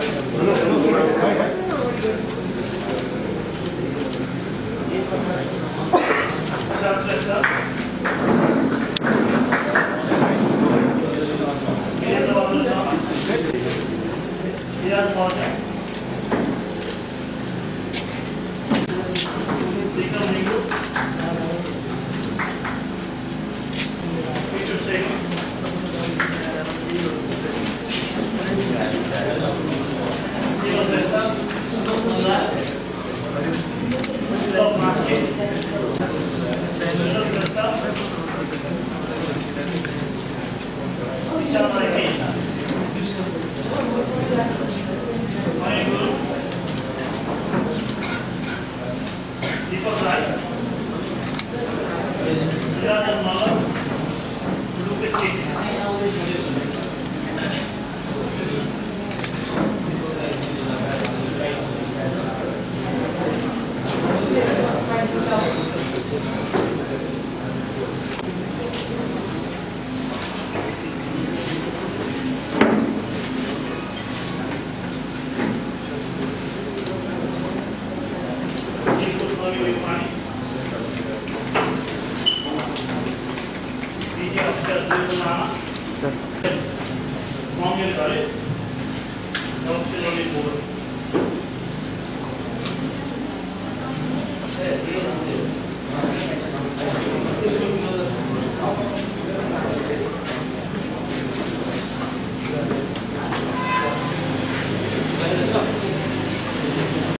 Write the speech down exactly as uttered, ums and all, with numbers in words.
Biraz fazla. Dikkat edin. Picture second. Zero sesta. Stop masking. Zero sesta. Nişan hareketi. Deepak Rai, Niranjan Mala, Lucas Casey. Sir.